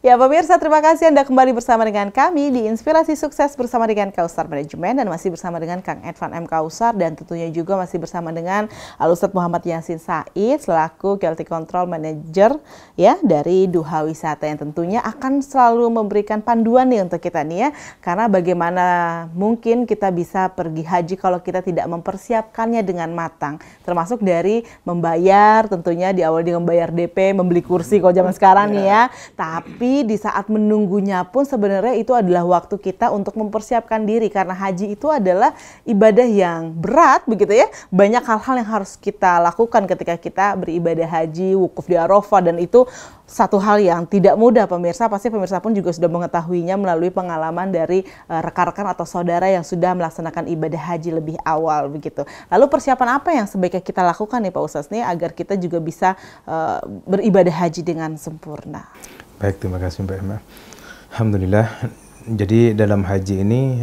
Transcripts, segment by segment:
Ya pemirsa, terima kasih Anda kembali bersama dengan kami di Inspirasi Sukses bersama dengan Kausar Manajemen dan masih bersama dengan Kang Edvan M. Kausar dan tentunya juga masih bersama dengan Al-Ustadz Muhammad Yasin Said selaku Quality Control Manager ya dari Duha Wisata yang tentunya akan selalu memberikan panduan nih untuk kita nih ya, karena bagaimana mungkin kita bisa pergi haji kalau kita tidak mempersiapkannya dengan matang, termasuk dari membayar, tentunya di awal dengan membayar DP, membeli kursi kalau zaman sekarang nih ya, tapi di saat menunggunya pun sebenarnya itu adalah waktu kita untuk mempersiapkan diri, karena haji itu adalah ibadah yang berat begitu ya. Banyak hal-hal yang harus kita lakukan ketika kita beribadah haji, wukuf di Arafah, dan itu satu hal yang tidak mudah pemirsa. Pasti pemirsa pun juga sudah mengetahuinya melalui pengalaman dari rekan-rekan atau saudara yang sudah melaksanakan ibadah haji lebih awal begitu. Lalu persiapan apa yang sebaiknya kita lakukan nih Pak Ustadz nih agar kita juga bisa beribadah haji dengan sempurna? Baik, terima kasih Mbak Emma. Alhamdulillah. Jadi dalam haji ini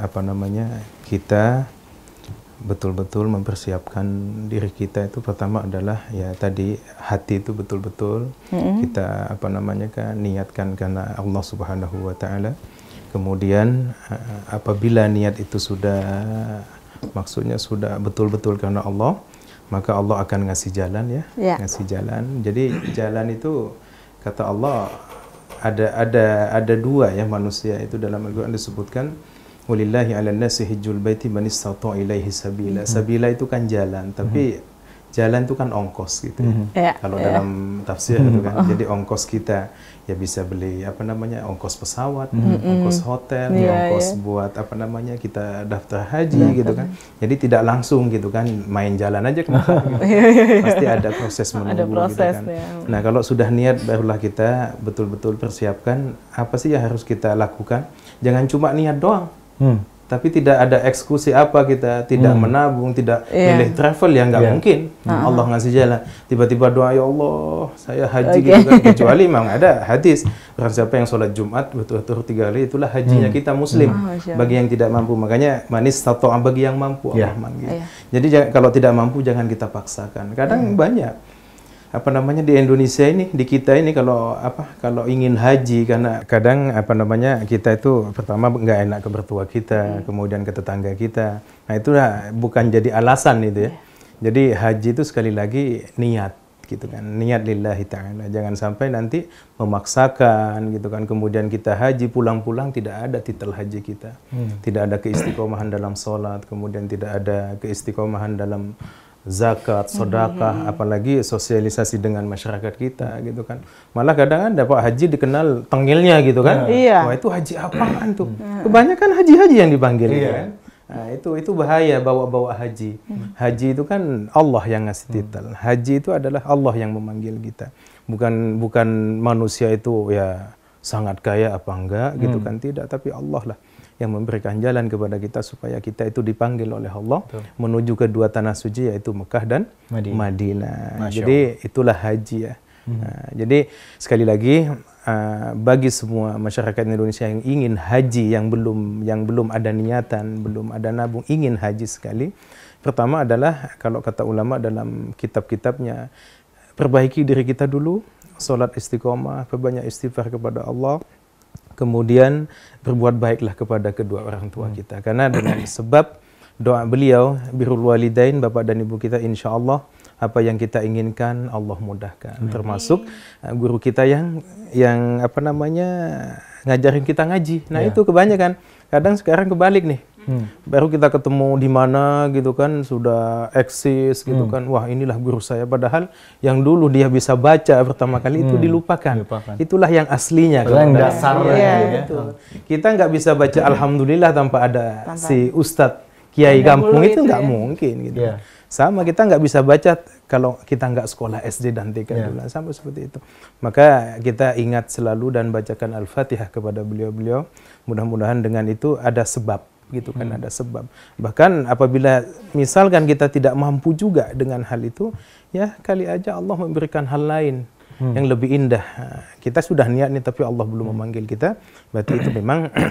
kita betul-betul mempersiapkan diri kita. Itu pertama adalah ya tadi hati itu betul-betul kita niatkan karena Allah Subhanahu wa taala. Kemudian apabila niat itu sudah maksudnya sudah betul-betul karena Allah, maka Allah akan ngasih jalan ya. Ngasih jalan. Jadi jalan itu kata Allah ada dua ya manusia itu dalam Al-Quran disebutkan walillahi 'alan nasi hijjul baiti man istata'a ilaihi sabila. Sabila itu kan jalan, tapi jalan itu kan ongkos gitu ya. Kalau dalam tafsir itu kan. Jadi ongkos kita ya bisa beli ongkos pesawat, ongkos hotel, ongkos buat kita daftar haji gitu kan. Jadi tidak langsung gitu kan main jalan aja kenapa gitu. Pasti ada proses menunggu gitu kan. Nah, kalau sudah niat barulah kita betul-betul persiapkan apa sih yang harus kita lakukan. Jangan cuma niat doang. Tapi tidak ada eksekusi apa, kita tidak menabung, tidak milih travel ya nggak mungkin. Allah ngasih jalan. Tiba-tiba doa, ya Allah, saya haji gitu kan. Kecuali memang ada hadis. Barang siapa yang sholat Jumat betul-betul 3 kali, itulah hajinya kita muslim. Bagi yang tidak mampu, makanya manis tato bagi yang mampu Allah manggil. Jadi kalau tidak mampu jangan kita paksakan. Kadang banyak di Indonesia ini, di kita ini kalau ingin haji, karena kadang kita itu pertama nggak enak ke mertua kita, kemudian ke tetangga kita. Nah, itu bukan jadi alasan itu ya. Jadi haji itu sekali lagi niat gitu kan, niat lillahi ta'ala. Jangan sampai nanti memaksakan gitu kan, kemudian kita haji pulang-pulang tidak ada titel haji kita. Tidak ada keistiqomahan dalam sholat, kemudian tidak ada keistiqomahan dalam zakat, sedekah, apalagi sosialisasi dengan masyarakat kita gitu kan. Malah kadang ada Pak Haji dikenal tengilnya gitu kan. Wah, itu haji apaan tuh? Kebanyakan haji-haji yang dipanggil gitu kan. Nah, itu bahaya bawa-bawa haji. Haji itu kan Allah yang ngasih titel. Haji itu adalah Allah yang memanggil kita. Bukan manusia itu ya sangat kaya apa enggak gitu kan, tidak, tapi Allah lah yang memberikan jalan kepada kita supaya kita itu dipanggil oleh Allah menuju kedua tanah suci yaitu Mekah dan Madinah. Jadi itulah haji ya. Nah, jadi sekali lagi bagi semua masyarakat Indonesia yang ingin haji, yang belum ada niatan, belum ada nabung, ingin haji sekali, pertama adalah kalau kata ulama dalam kitab-kitabnya, perbaiki diri kita dulu, sholat istiqomah, perbanyak istighfar kepada Allah. Kemudian berbuat baiklah kepada kedua orang tua kita. Karena dengan sebab doa beliau, birrul walidain, bapak dan ibu kita, insya Allah apa yang kita inginkan Allah mudahkan. Termasuk guru kita yang ngajarin kita ngaji. Nah itu kebanyakan. Kadang sekarang kebalik nih. Baru kita ketemu di mana gitu kan, sudah eksis gitu kan, wah inilah guru saya, padahal yang dulu dia bisa baca pertama kali itu dilupakan. Itulah yang aslinya kan, dasarnya gitu. Kita nggak bisa baca alhamdulillah tanpa ada si ustadz kiai kampung, itu nggak mungkin gitu. Sama, kita nggak bisa baca kalau kita nggak sekolah SD dan TK dulu, sama seperti itu. Maka kita ingat selalu dan bacakan Al-Fatihah kepada beliau-beliau. Mudah-mudahan dengan itu ada sebab gitu kan, ada sebab. Bahkan apabila misalkan kita tidak mampu juga dengan hal itu, ya kali aja Allah memberikan hal lain yang lebih indah. Kita sudah niat nih tapi Allah belum memanggil kita, berarti itu memang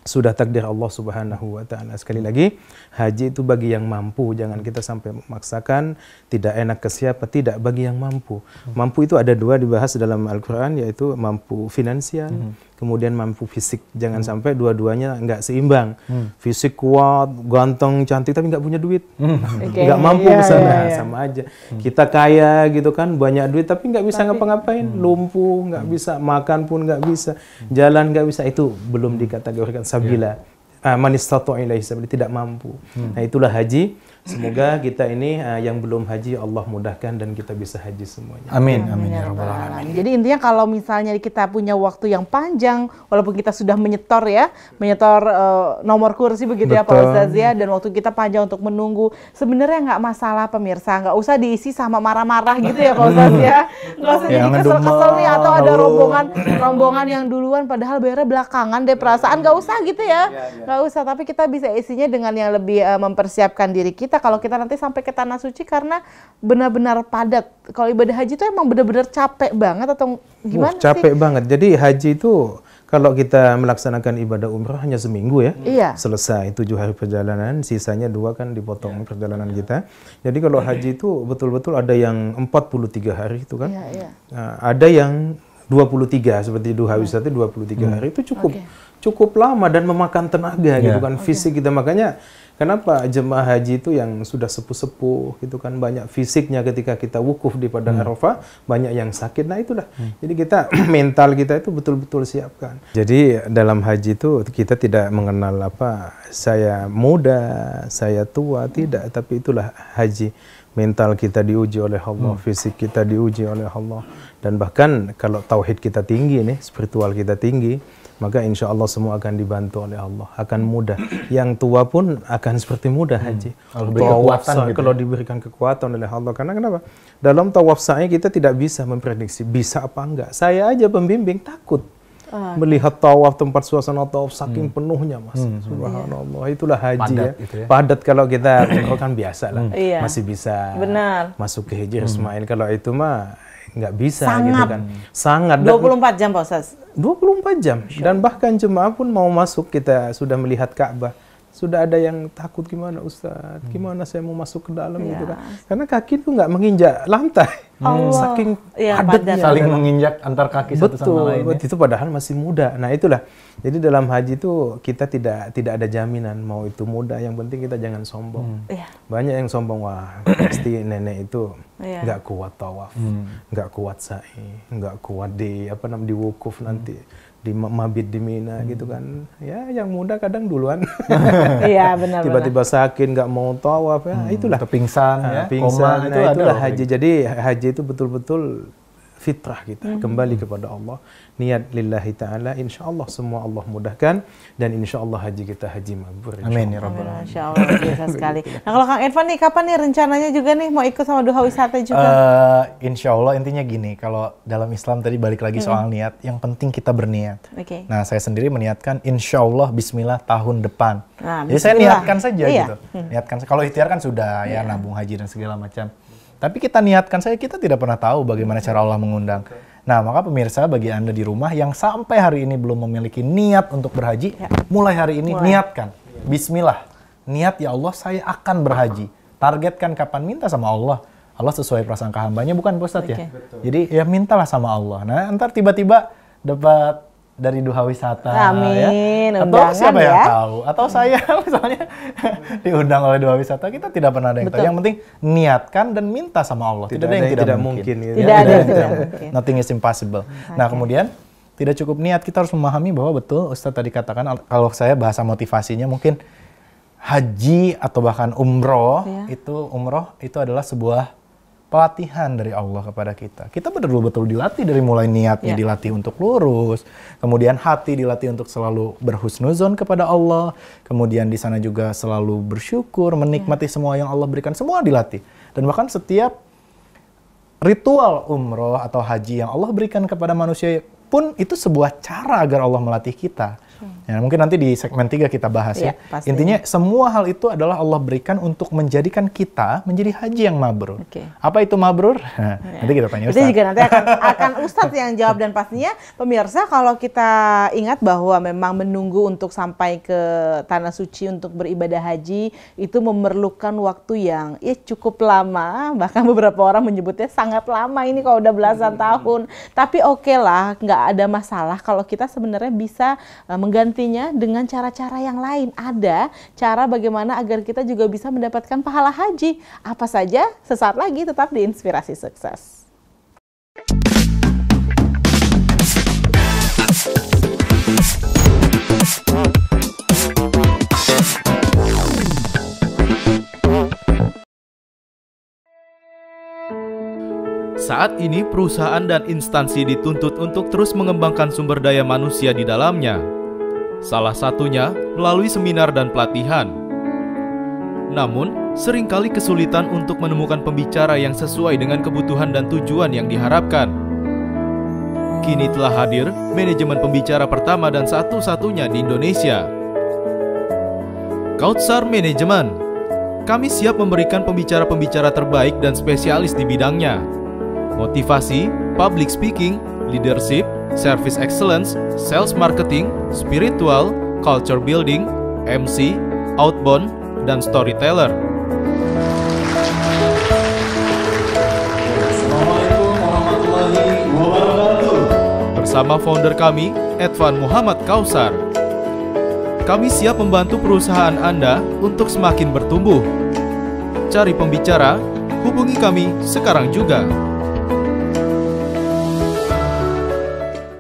sudah takdir Allah Subhanahu wa taala. Sekali lagi, haji itu bagi yang mampu, jangan kita sampai memaksakan, tidak enak ke siapa, tidak, bagi yang mampu. Mampu itu ada dua dibahas dalam Al-Qur'an, yaitu mampu finansial, kemudian mampu fisik. Jangan sampai dua-duanya nggak seimbang. Fisik kuat, ganteng, cantik tapi nggak punya duit. Nggak mampu ke sana, sama aja. Kita kaya gitu kan, banyak duit tapi nggak bisa ngapa-ngapain, lumpuh, nggak bisa makan pun nggak bisa, jalan nggak bisa, itu belum dikategorikan sabila. Man istata'a ilaihi sabila, tidak mampu. Nah, itulah haji. Semoga kita ini yang belum haji Allah mudahkan dan kita bisa haji semuanya. Amin, amin ya rabbal alamin. Jadi intinya kalau misalnya kita punya waktu yang panjang, walaupun kita sudah menyetor ya, menyetor nomor kursi begitu ya Pak Ustadz ya, dan waktu kita panjang untuk menunggu, sebenarnya nggak masalah pemirsa, nggak usah diisi sama marah-marah gitu ya Pak Ustadz ya, nggak usah jadi kesel-kesel nih atau ada rombongan yang duluan padahal bayarnya belakangan deh, perasaan nggak usah gitu ya, nggak usah, tapi kita bisa isinya dengan yang lebih mempersiapkan diri kita kalau kita nanti sampai ke tanah suci, karena benar-benar padat. Kalau ibadah haji itu emang benar-benar capek banget atau gimana sih? Capek banget. Jadi haji itu kalau kita melaksanakan ibadah umrah hanya seminggu ya, selesai 7 hari perjalanan, sisanya 2 kan dipotong perjalanan kita. Jadi kalau haji itu betul-betul ada yang 43 hari itu kan, ada yang 23 seperti duha wisata 23 hari, itu cukup lama dan memakan tenaga gitu kan, fisik kita. Makanya kenapa jemaah haji itu yang sudah sepuh-sepuh gitu kan, banyak fisiknya ketika kita wukuf di padang Arafah, banyak yang sakit. Nah itulah, jadi kita mental kita itu betul-betul siapkan. Jadi dalam haji itu kita tidak mengenal apa saya muda, saya tua, tidak, tapi itulah haji. Mental kita diuji oleh Allah, fisik kita diuji oleh Allah, dan bahkan kalau tauhid kita tinggi nih, spiritual kita tinggi, maka insya Allah semua akan dibantu oleh Allah, akan mudah. Yang tua pun akan seperti mudah haji. Kalau diberikan kekuatan oleh Allah. Karena kenapa? Dalam tawaf sa'i kita tidak bisa memprediksi bisa apa enggak. Saya aja pembimbing takut melihat tawaf, tempat suasana tawaf saking penuhnya, Mas. Subhanallah, itulah haji padat, ya. Padat kalau kita kan biasa lah, masih bisa masuk ke Hijr Ismail. Kalau itu mah nggak bisa gitu kan. Sangat. 24 jam Pak Ustaz? 24 jam. Dan bahkan jemaah pun mau masuk, kita sudah melihat Ka'bah, sudah ada yang takut, gimana Ustaz, gimana saya mau masuk ke dalam gitu kan. Karena kaki itu nggak menginjak lantai. Saking padatnya. Saling menginjak antar kaki satu sama lain. Betul, itu padahal masih muda. Nah itulah. Jadi dalam haji itu kita tidak ada jaminan mau itu muda, yang penting kita jangan sombong. Banyak yang sombong, wah pasti nenek itu nggak kuat tawaf, nggak kuat sa'i, nggak kuat di wukuf nanti, di mabit di Mina gitu kan. Ya yang muda kadang duluan. Iya benar. Tiba-tiba sakit nggak mau tawaf, ya itulah. Pingsan, pingsan. Nah itulah haji. Jadi haji itu betul-betul fitrah kita, kembali kepada Allah, niat lillahi ta'ala, insya Allah semua Allah mudahkan, dan insya Allah haji kita haji mabrur. Amin ya rabbal alamin. Insya Allah, biasa sekali. Nah kalau Kang Irfan nih, kapan nih rencananya juga nih mau ikut sama duha wisata juga? Insya Allah, intinya gini, kalau dalam Islam tadi balik lagi soal niat, yang penting kita berniat. Nah saya sendiri meniatkan insya Allah bismillah tahun depan. Nah, jadi saya niatkan saja gitu. Niatkan, kalau ikhtiar kan sudah ya nabung haji dan segala macam. Tapi kita niatkan saja, kita tidak pernah tahu bagaimana cara Allah mengundang. Nah, maka pemirsa, bagi Anda di rumah yang sampai hari ini belum memiliki niat untuk berhaji, mulai hari ini niatkan. Bismillah. Niat, ya Allah, saya akan berhaji. Targetkan kapan, minta sama Allah. Allah sesuai prasangka hambanya, bukan Pak Ustadz ya? Jadi ya mintalah sama Allah. Nah, ntar tiba-tiba dapat dari duha wisata. Amin. Ya. Atau siapa yang tahu? Atau saya misalnya diundang oleh duha wisata, kita tidak pernah ada yang tahu. Yang penting niatkan dan minta sama Allah. Tidak ada yang tidak mungkin. Tidak ada yang tidak mungkin. Nothing is impossible. Nah kemudian tidak cukup niat, kita harus memahami bahwa betul Ustadz tadi katakan, kalau saya bahasa motivasinya mungkin haji atau bahkan umroh, itu adalah sebuah pelatihan dari Allah kepada kita. Kita betul-betul dilatih dari mulai niatnya dilatih untuk lurus, kemudian hati dilatih untuk selalu berhusnuzon kepada Allah, kemudian di sana juga selalu bersyukur, menikmati semua yang Allah berikan, semua dilatih. Dan bahkan setiap ritual umroh atau haji yang Allah berikan kepada manusia pun itu sebuah cara agar Allah melatih kita Ya, mungkin nanti di segmen 3 kita bahas ya. Intinya semua hal itu adalah Allah berikan untuk menjadikan kita menjadi haji yang mabrur. Apa itu mabrur? Nanti kita tanya Ustaz. Itu juga nanti akan Ustadz yang jawab, dan pastinya pemirsa kalau kita ingat bahwa memang menunggu untuk sampai ke tanah suci untuk beribadah haji itu memerlukan waktu yang cukup lama, bahkan beberapa orang menyebutnya sangat lama ini kalau udah belasan tahun. Tapi oke lah, nggak ada masalah kalau kita sebenarnya bisa menggantinya dengan cara-cara yang lain. Ada cara bagaimana agar kita juga bisa mendapatkan pahala haji. Apa saja? Sesaat lagi tetap di Inspirasi Sukses. Saat ini perusahaan dan instansi dituntut untuk terus mengembangkan sumber daya manusia di dalamnya. Salah satunya melalui seminar dan pelatihan. Namun, seringkali kesulitan untuk menemukan pembicara yang sesuai dengan kebutuhan dan tujuan yang diharapkan. Kini telah hadir manajemen pembicara pertama dan satu-satunya di Indonesia. Kautsar Management. Kami siap memberikan pembicara-pembicara terbaik dan spesialis di bidangnya. Motivasi, public speaking, leadership, service excellence, sales marketing, spiritual, culture building, MC, outbound, dan storyteller. Assalamualaikum warahmatullahi wabarakatuh. Bersama founder kami, Edvan Muhammad Kautsar. Kami siap membantu perusahaan Anda untuk semakin bertumbuh. Cari pembicara, hubungi kami sekarang juga.